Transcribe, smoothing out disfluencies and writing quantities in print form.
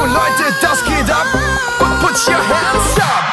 Leute, das geht ab. Put your hands up.